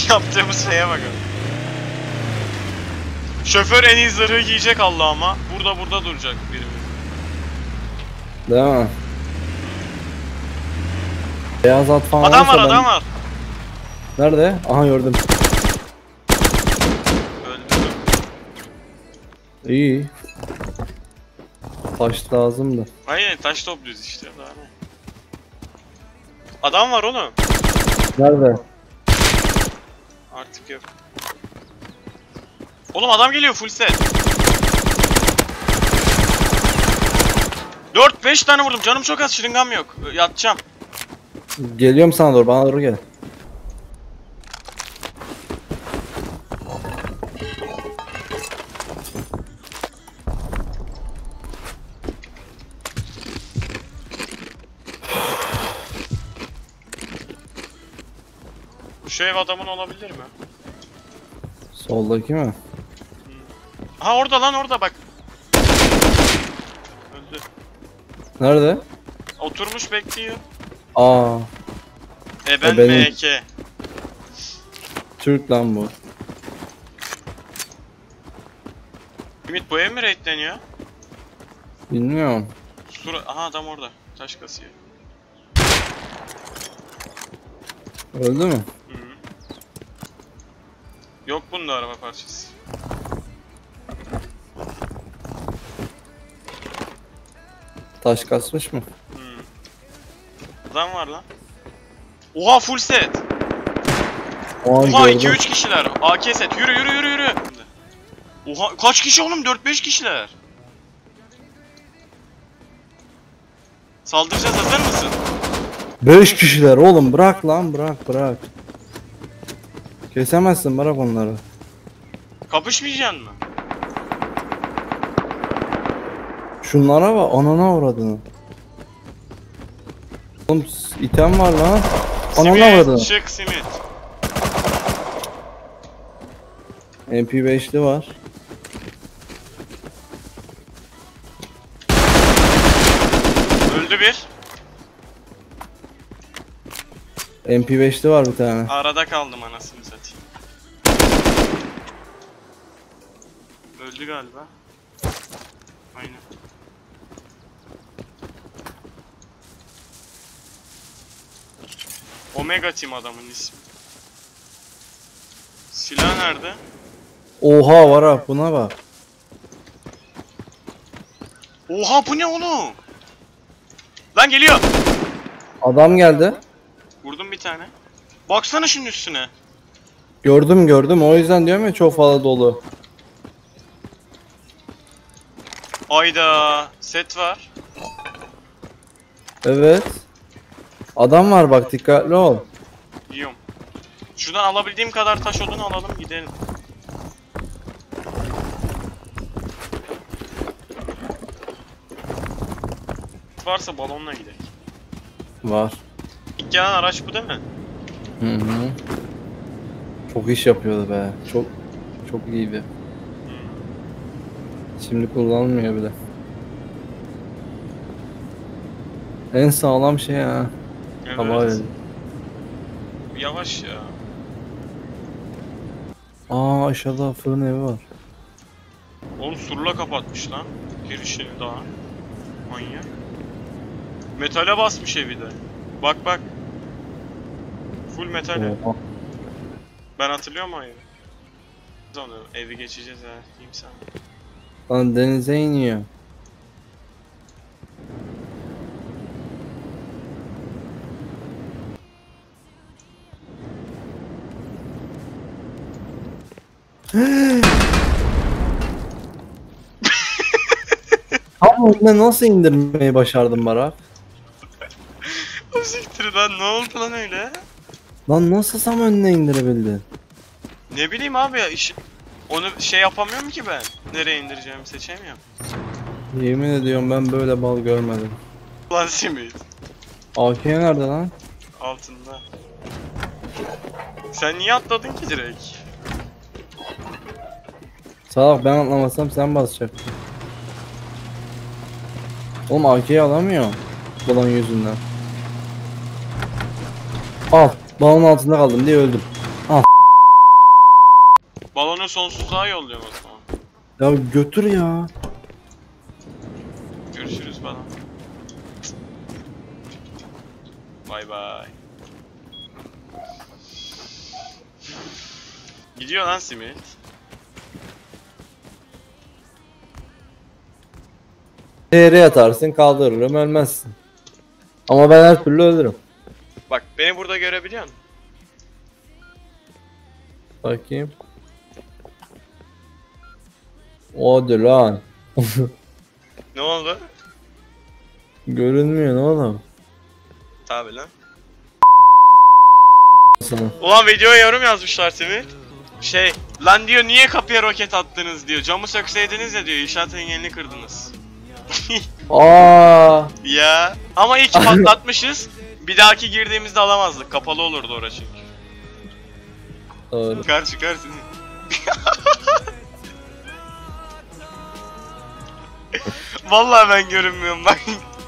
Yaptığımız şeye bakın. Şoför en iyi zırhı giyecek Allah'ıma. Burada duracak birimiz. Değil mi? Beyaz at falan Adam var, varsa adam var. Nerede? Aha gördüm. Öldü. İyi. Taş lazımdı. Aynen taş topluyoruz işte daha ne. Adam var oğlum. Nerede? Artık yok. Oğlum adam geliyor full set. 4-5 tane vurdum. Canım çok az, şırıngam yok. Yatacağım. Geliyorum sana doğru, bana doğru gel. Şu ev adamın olabilir mi? Soldaki mi? Ha orada lan, orada bak. Öldü. Nerede? Oturmuş bekliyor. Aa, Ben benim. MK. Türk lan bu. Ümit bu ev mi raidleniyor? Bilmiyorum. Aha adam orada. Taş kasıyor. Öldü mü? Hı. Yok bunda araba parçası. Taş kasmış mı? Hı. Adam var lan. Oha full set. O an Oha gördüm. 2-3 kişiler. AK set. Yürü. Oha kaç kişi oğlum? 4-5 kişiler. Saldıracağız, hazır mısın? 5 kişiler oğlum, bırak lan, bırak. Kesemezsin, bırak onları. Kapışmayacaksın mı? Şunlara bak, anana uğradığını. Oğlum item var lan. Anana uğradığını. Çık simit. MP5'li var. Öldü bir. MP5'li var bir tane. Arada kaldım anasını satayım. Öldü galiba. Aynen. Omega Team adamın ismi. Silah nerede? Oha var ha, buna bak. Oha bu ne oğlum? Lan geliyor. Adam geldi. Vurdum bir tane. Baksana şunun üstüne. Gördüm, o yüzden diyorum ya, çok fazla dolu. Ayda set var. Evet. Adam var bak, dikkatli ol. Yiyorum. Şuradan alabildiğim kadar taş odunu alalım gidelim. Varsa balonla gidelim. Var. İlk gelen araç bu değil mi? Hı. Çok iş yapıyordu be. Çok iyiydi. Şimdi kullanılmıyor bile. En sağlam şey ha. Evet. Hava öyle. Yavaş ya. Aa, aşağıda fırın evi var. Oğlum surla kapatmış lan. Girişini daha. Manyak. Metale basmış evi de. Bak. Full metale. Oha. Ben hatırlıyorum o evi. Onu evi geçeceğiz ha. Diyeyim sana. Lan denize iniyor. Tam önüne nasıl indirmeyi başardın Barak? O siktir lan, ne oldu lan öyle? Lan nasıl tam önüne indirebildin? Ne bileyim abi ya, onu şey yapamıyorum ki ben. Nereye indireceğimi seçemiyorum. Yemin ediyorum ben böyle bal görmedim. Lan simit. AK nerede lan? Altında. Sen niye atladın ki direkt? Salak, ben atlamasam sen basacaktın. Oğlum AK'yi alamıyor. Balon yüzünden. Al. Balonun altında kaldım diye öldüm. Al. şunu sonsuzluğa yolluyorum o zaman. Ya götür ya. Görüşürüz falan. Bay bay. Gidiyor lan simit. Yere yatarsın kaldırırım ölmezsin. Ama ben her türlü ölürüm. Bak beni burada görebiliyor musun? Bakayım. Hadi lan. Ne oldu? Görünmüyor oğlum. Tabi lan. Sana. Ulan videoya yorum yazmışlar Simit. Lan diyor niye kapıya roket attınız diyor. Camı sökseydiniz ya diyor. İnşaat engelini kırdınız. Aa. Ya. Ama iyi ki patlatmışız. Bir dahaki girdiğimizde alamazdık. Kapalı olurdu orası çünkü. Doğru. Çıkar Simit. Vallahi ben görünmüyorum bak.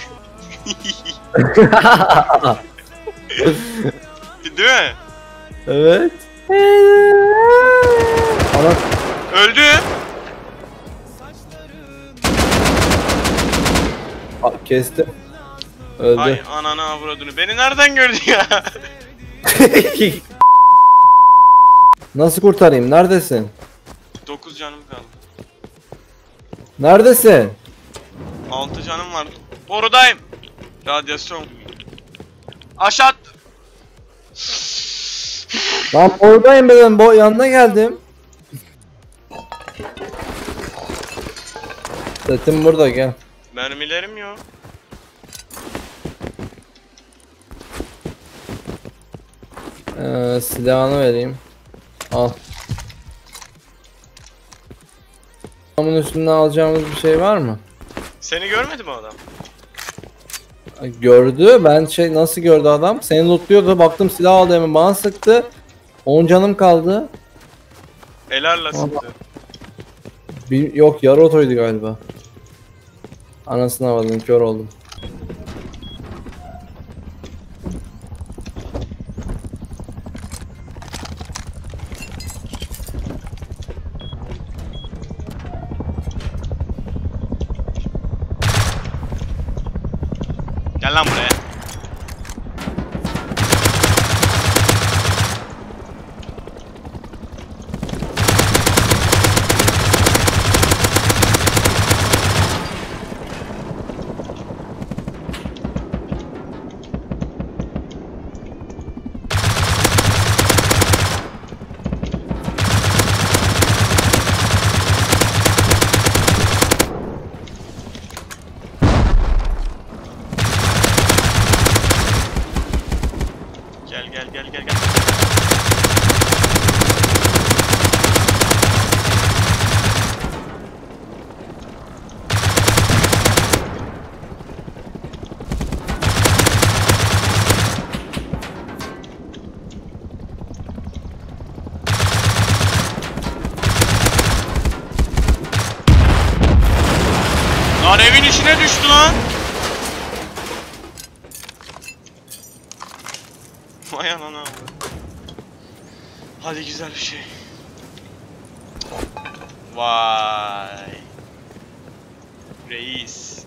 Değil mi? Evet. Ana Öldü. kestim. Öldü. Ay ananı avradını. Beni nereden gördü ya? Nasıl kurtarayım? Neredesin? 9 canım kaldı. Neredesin? 6 canım var. Borudayım. Radyasyon. Aşağı at. Lan oradayım ben. Yanına geldim. Setim burada gel. Mermilerim yok. Silahını vereyim. Al. Adamın üstünden alacağımız bir şey var mı? Seni görmedi mi adam? Gördü. Ben nasıl gördü adam? Seni lootluyordu. Baktım silah aldı hemen bana sıktı. 10 canım kaldı. Elarla sıktı. Yok yarı otoydu galiba. Anasını avladım kör oldum. Gel lan buraya. Gel. Lan evin içine düştü lan. Vay anana. Hadi güzel bir şey. Vay. Reis.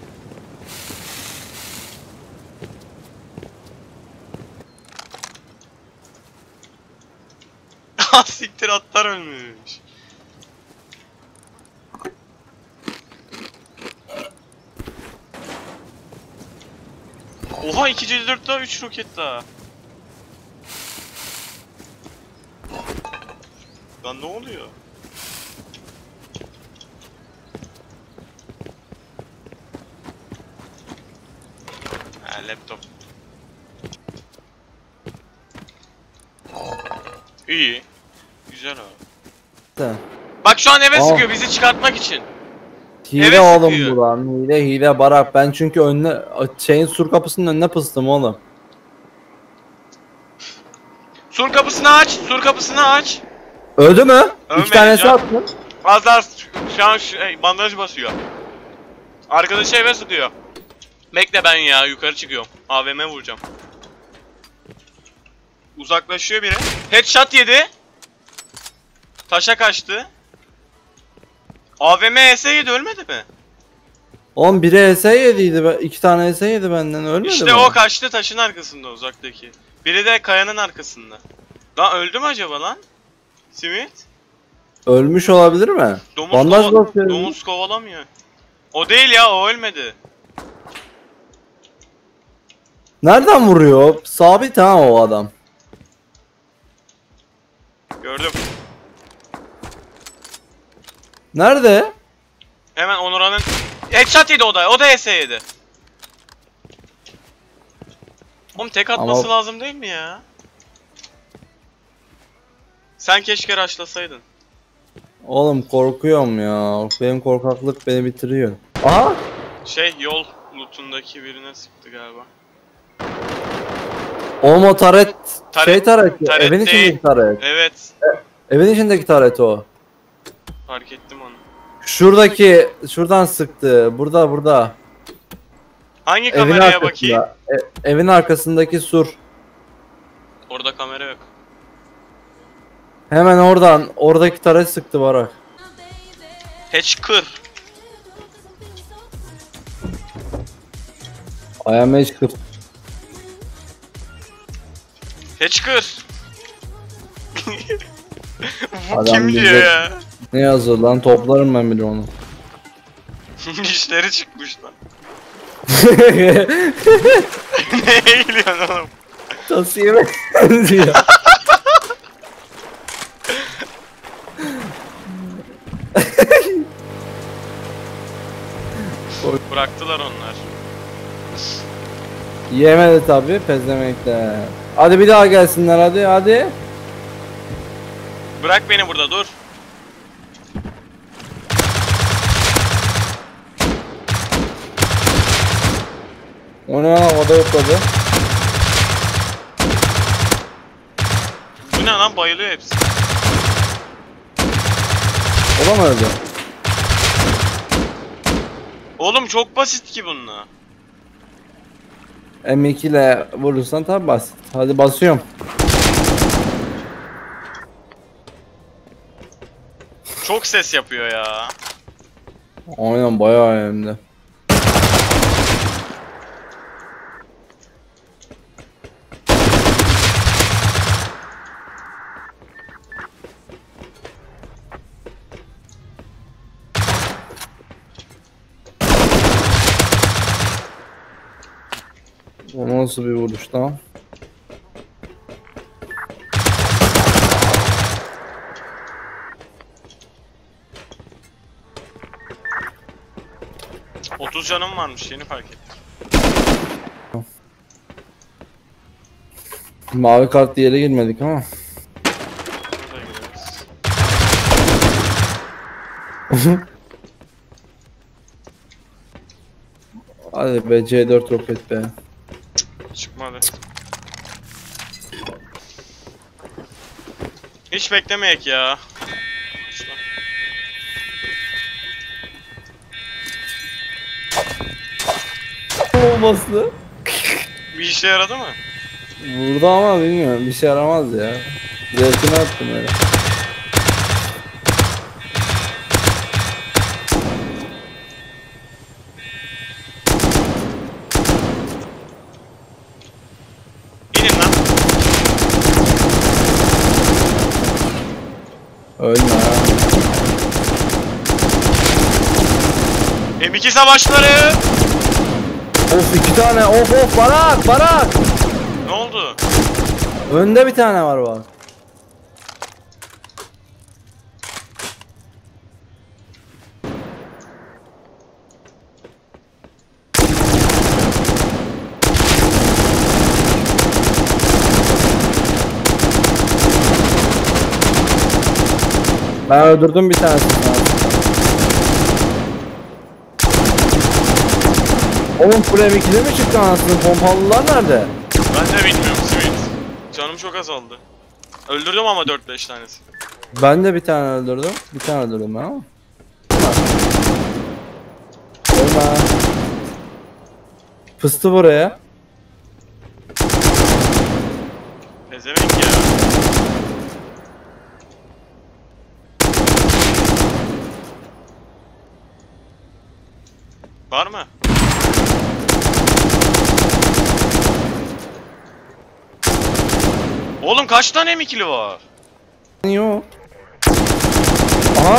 Siktir atlar ölmüş. Oha 2C4 daha 3 roket daha. Lan ne oluyor? Ha laptop. İyi. Güzel o. Sen. Bak şu an eve Aa. sıkıyor bizi çıkartmak için. Hile Evet, oğlum sıkıyor. bu lan. Hile Barak. Ben çünkü sur kapısının önüne pıstım oğlum. Sur kapısını aç. Öldü mü? Ölmedi 2 tanesi can. attım. Az daha şu an bandaj basıyor. Arkadaşı eve sıkıyor. Bekle ben ya yukarı çıkıyorum. AVM vuracağım. Uzaklaşıyor biri. Headshot yedi. Taşa kaçtı. AVM ES7 ölmedi mi? Oğlum biri ES yediydi. 2 tane ES yedi benden, ölmedi İşte mi? o kaçtı taşın arkasında uzaktaki. Biri de kayanın arkasında. Lan öldü mü acaba lan? Simit? Ölmüş olabilir mi? Bandaj basıyor. Domuz kovalamıyor. O değil ya, o ölmedi. Nereden vuruyor? Sabit ha o adam. Gördüm. Nerede? Hemen Onurhan'ın headshot yedi o da. O da HS yedi. Oğlum tek atması lazım değil mi ya? Sen keşke rushlasaydın. Oğlum korkuyorum ya. Benim korkaklık beni bitiriyor. Aha! Yol lootundaki birine sıktı galiba. Oğlum o taret. Taret Taret. Evin değil. içindeki taret. Evet. Evin içindeki taret o. Fark ettim onu. Şuradan sıktı. Burada. Hangi Evin kameraya bakayım? arkasında. Evin arkasındaki sur. Orada kamera yok. Hemen oradan. Oradaki taret sıktı Barak. Hatch kır. Ayağım hiç kır. Hatch kır. Bu Adam kim bize- diyor ya? Ne yazıyor lan, toplarım ben bile onu. Dişleri çıkmış lan. Neye gülüyorsun oğlum? Tasıya benziyor. Bıraktılar onlar. Yemedi tabi pezemekler. Hadi bir daha gelsinler, hadi. Bırak beni burada, dur. O ne lan, o da yokladı. Bu ne lan, bayılıyor hepsi. O da mı öldü? Oğlum çok basit ki bununla. M2 ile vurursan tabi basit. Hadi basıyorum. Çok ses yapıyor ya. Aynen bayağı hem de. O nasıl bir vuruş lan? ...30 canım varmış, yeni fark ettim. Mavi kart diye yere girmedik ama. Burada gireriz. Hadi be, C4 roket be. Çıkmadı. Hiç beklemeyek ya. Olması. Bir işe yaradı mı? Vurdu ama bilmiyorum, bir şey yaramaz ya. Zevkini attım öyle. İnin lan. Ölme ha. M2 savaşları. Of 2 tane, of Barak. Ne oldu? Önde bir tane var bak. Ben öldürdüm bir tanesini. Oğlum full M2'de mi çıktı anasını? Pompalılar nerede? Ben de bilmiyorum Simit. Canım çok azaldı. Öldürdüm ama 4-5 tanesi. Ben de bir tane öldürdüm. Bir tane öldürdüm ben ama. Ölme. Fıstı buraya. Pezevenk ya. Var mı? Oğlum kaç tane M2'li var? Yok. Aha.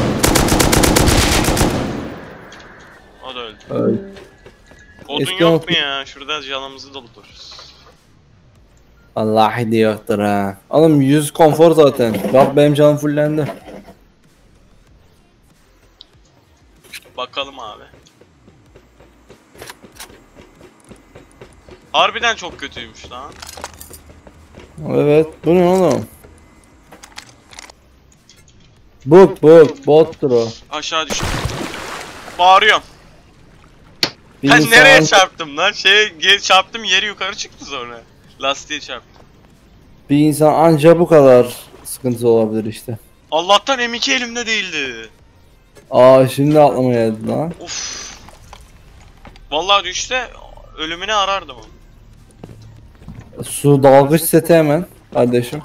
O da öldü. Öyle. Odun Eski yok o- mu ya? Şurada canımızı doldururuz. Vallahi de yoktur ha. Oğlum 100 konfor zaten. Bak benim canım fullendi. Bakalım abi. Harbiden çok kötüymüş lan. Evet. Bu ne oğlum? Bottur o. Aşağı düştüm. Bağırıyorum. Bir Ben insan nereye anca- çarptım lan? Çarptım, yeri yukarı çıktı sonra. Lastiğe çarptım. Bir insan anca bu kadar sıkıntı olabilir işte. Allah'tan M2 elimde değildi. Aa şimdi aklıma geldi lan. Uf. Vallahi düşse ölümüne arardım onu. Su dalgıç seti hemen kardeşim.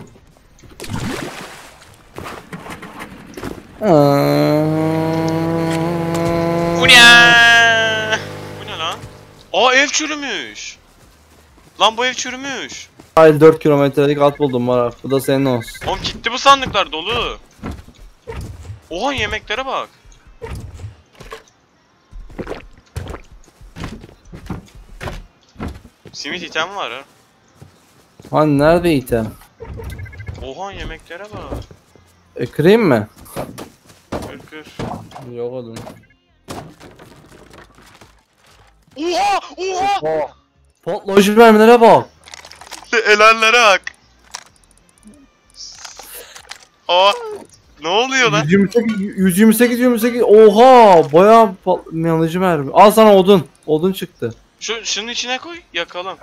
Bu ne? Bu ne lan? Aa, ev çürümüş. Lan bu ev çürümüş. Hayır 4 kilometrelik at buldum var. Bu da senin olsun. Oğlum gitti, bu sandıklar dolu. Oha, yemeklere bak. Simit item var ha. Hani nerede item? Oha, yemeklere bak. Kırayım mı? Kır kır. Yok oğlum. Oha! Oha! Patlayıcı mermilere bak. Elenlere bak. Aa! Ne oluyor lan? 128. Oha! Bayağı patlayıcı mermi. Al sana odun. Odun çıktı. Şunun içine koy, yakalım.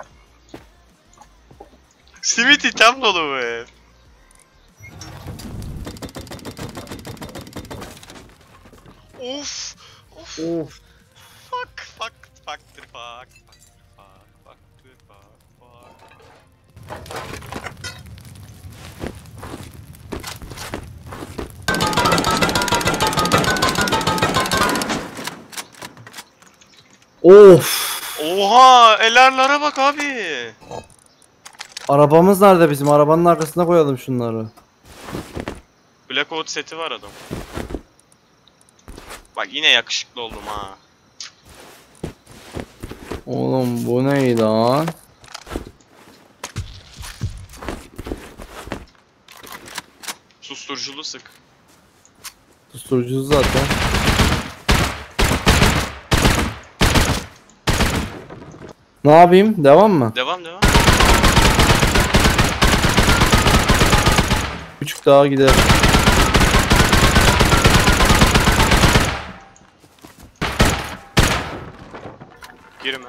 Simit item dolu bu ev. Of! Of! Of. Fuck. Of. Oha! Elerlere bak abi. Arabamız nerede bizim? Arabanın arkasına koyalım şunları. Blackout seti var adam. Bak yine yakışıklı oldum ha. Oğlum bu ne lan? Susturuculu sık. Susturucu zaten. Ne yapayım? Devam mı? Devam. Küçük daha gider. Girme.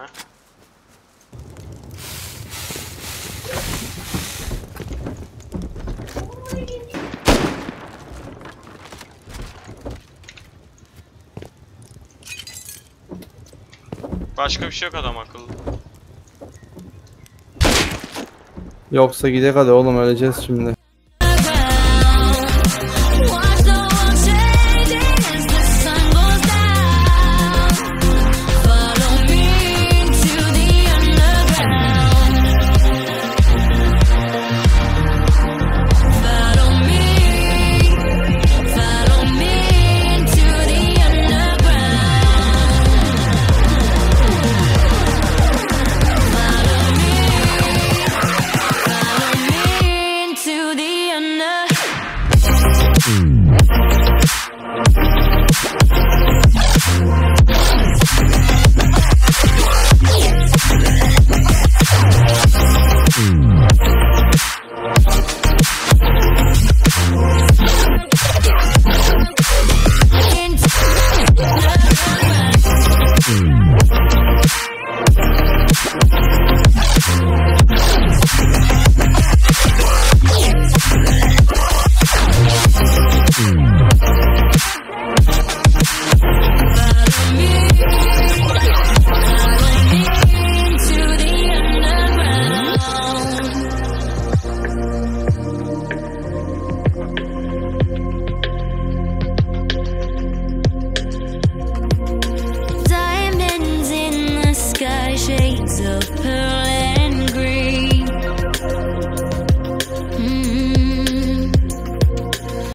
Başka bir şey yok, adam akıllı. Yoksa gidek hadi oğlum öleceğiz şimdi. Watch the world change as the sun goes down. Follow me to the underground. Follow me to the underground. Follow me to the her